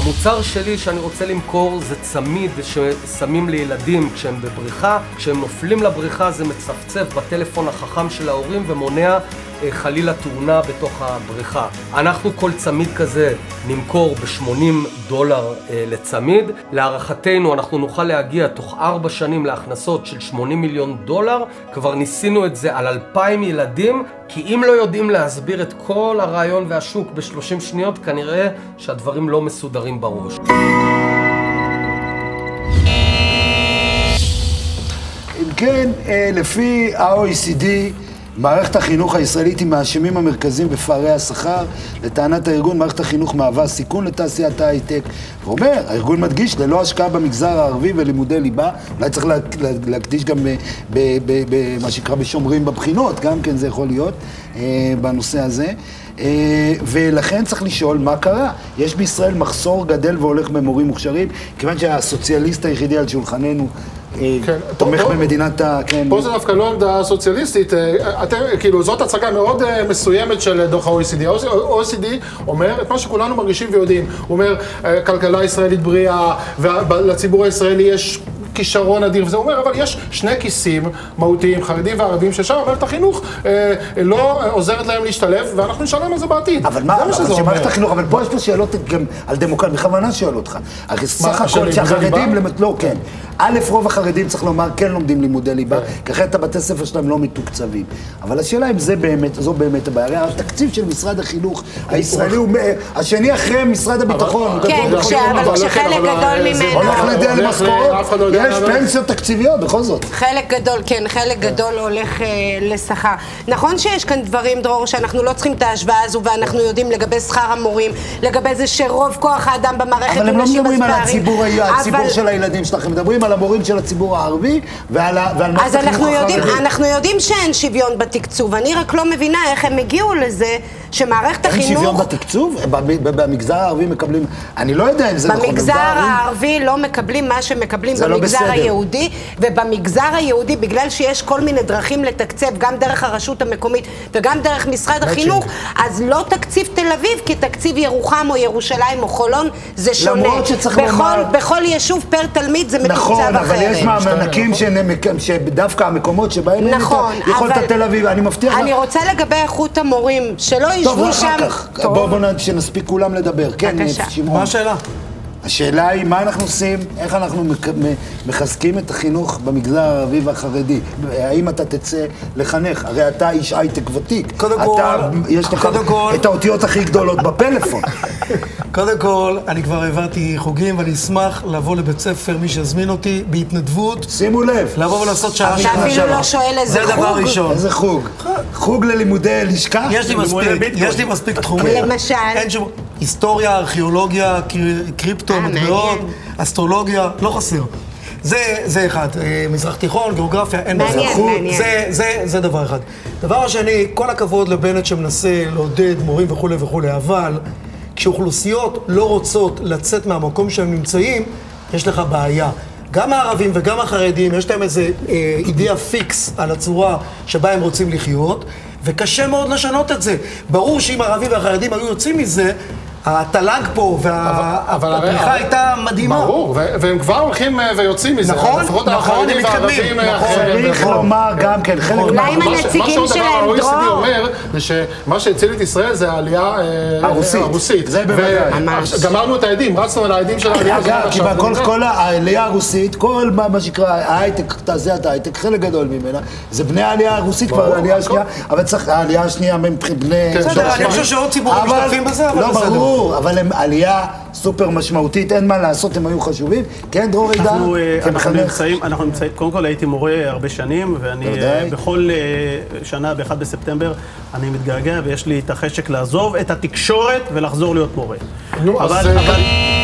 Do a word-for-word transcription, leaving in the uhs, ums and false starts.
המוצר שלי שאני רוצה למכור זה צמיד ששמים לילדים כשהם בבריכה. כשהם נופלים לבריכה זה מצפצף בטלפון החכם של ההורים ומונע חלילה תאונה בתוך הבריכה. אנחנו כל צמיד כזה נמכור ב-שמונים דולר לצמיד. להערכתנו אנחנו נוכל להגיע תוך ארבע שנים להכנסות של שמונים מיליון דולר. כבר ניסינו את זה על אלפיים ילדים, כי אם לא יודעים להסביר את כל הרעיון והשוק ב-שלושים שניות, כנראה שהדברים לא מסודרים בראש. אם כן, לפי ה-או אי סי די, מערכת החינוך הישראלית היא מהאשמים המרכזיים בפערי השכר. לטענת הארגון, מערכת החינוך מהווה סיכון לתעשיית ההייטק. ואומר, הארגון מדגיש, ללא השקעה במגזר הערבי ולימודי ליבה, אולי צריך להקדיש גם במה שקרה בשומרים בבחינות, גם כן זה יכול להיות בנושא הזה. ולכן צריך לשאול מה קרה. יש בישראל מחסור גדל והולך במורים מוכשרים, כיוון שהסוציאליסט היחידי על שולחננו תומך במדינת ה... פה זה דווקא לא עמדה סוציאליסטית, כאילו זאת הצגה מאוד מסוימת של דוח ה-או אי סי די. ה-או אי סי די אומר את מה שכולנו מרגישים ויודעים. הוא אומר, כלכלה ישראלית בריאה, ולציבור הישראלי יש כישרון אדיר, וזה אומר, אבל יש שני כיסים מהותיים, חרדים וערבים, ששם מערכת החינוך לא עוזרת להם להשתלב, ואנחנו נשלם על זה בעתיד. אבל מה, אבל שמערכת החינוך, אבל פה יש פה שאלות גם על דמוקרטיה, בכוונה שואל אותך. הרי סך הכל שהחרדים, לא, כן. א', רוב החרדים, צריך לומר, כן לומדים לימודי ליבה, כי אחרת הבתי ספר שלהם לא מתוקצבים. אבל השאלה אם זה באמת, זו באמת הבעיה. התקציב של משרד החינוך הישראלי הוא השני אחרי משרד הביטחון. כן, אבל כשחלק גדול ממנו הולך לדעה למשכורות, יש פנסיות תקציביות, בכל זאת. חלק גדול, כן, חלק גדול הולך לשכר. נכון שיש כאן דברים, דרור, שאנחנו לא צריכים את ההשוואה הזו, ואנחנו יודעים לגבי שכר המורים, לגבי זה שרוב כוח האדם במערכת אבל הם לא מדברים על הציבור של הילדים שלכם, מדברים על המורים של הציבור הערבי ועל מערכת החינוך החרדי. אנחנו יודעים שאין שוויון בתקצוב, אני רק לא מבינה איך הם הגיעו לזה שמערכת החינוך... אין שוויון בתקצוב? במגזר הערבי מקבלים... אני לא יודע אם זה נכון. במגזר הערבי לא מקבלים מה שמקבלים במגזר היהודי, ובמגזר היהודי, בגלל שיש כל מיני דרכים לתקצב, גם דרך הרשות המקומית וגם דרך משרד החינוך, אז לא תקציב תל אביב, כי תקציב ירוחם או ירושלים או חולון זה שונה. למרות שצריך לומר... בכל יישוב פר תלמיד זה מתוקצב אחרת. נכון, אבל יש מענקים שדווקא המקומות שבהם אין את יכולת תל אביב, אני מבטיח לך. אני רוצה לגבי איכות המורים, שלא ישבו שם... טוב, בואו שנספיק כולם לדבר. כן, שמעון. מה השאלה? השאלה היא מה אנחנו עושים, איך אנחנו מחזקים את החינוך במגזר הערבי והחרדי. האם אתה תצא לחנך? הרי אתה איש הייטק ותיק. קודם כל, יש לך את האותיות הכי גדולות בפלאפון. קודם כל, אני כבר הבאתי חוגים ואני אשמח לבוא לבית ספר, מי שיזמין אותי, בהתנדבות. שימו לב. לבוא ולעשות שעה שעה. אתה אפילו לא שואל איזה חוג. זה דבר ראשון. איזה חוג? חוג ללימודי לשכה? יש לי מספיק, יש לי מספיק תחומים. למשל? אין שום... היסטוריה, ארכיאולוגיה, קריפטו, מטבעות, אסטרולוגיה, לא חסר. זה, זה אחד. מזרח תיכון, גיאוגרפיה, אין בזה. זה, זה, זה דבר אחד. דבר השני, כל הכבוד לבנט שמנסה לעודד מורים וכו' וכו', אבל כשאוכלוסיות לא רוצות לצאת מהמקום שהם נמצאים, יש לך בעיה. גם הערבים וגם החרדים, יש להם איזה אה, אידאה פיקס על הצורה שבה הם רוצים לחיות, וקשה מאוד לשנות את זה. ברור שאם הערבים והחרדים היו יוצאים מזה, התל"ג פה והפריחה הייתה מדהימה. ברור, והם כבר הולכים ויוצאים מזה. נכון, נכון, הם מתקדמים. צריך לומר גם כן, חלק אולי עם הנציגים שלהם, ה-או אי סי די דרור. אומר, זה שמה שהציל את ישראל זה העלייה הרוסית. זה בוודאי. גמרנו את העדים, רצנו על העדים של העלייה. אגב, כי כל העלייה הרוסית, כל מה שנקרא ההייטק, תעשיית ההייטק, חלק גדול ממנה, זה בני העלייה הרוסית כבר, העלייה השנייה, אבל צריך, העלייה השנייה בני... בסדר, אני חושב שעוד ציבורים משתתפים בזה, אבל בסדר. אבל הם עלייה סופר משמעותית, אין מה לעשות, הם היו חשובים. כן, דרור עידן? אנחנו נמצאים, אנחנו נמצאים, קודם כל הייתי מורה הרבה שנים, ואני בכל שנה, באחד בספטמבר, אני מתגעגע, ויש לי את החשק לעזוב את התקשורת ולחזור להיות מורה. נו, אז...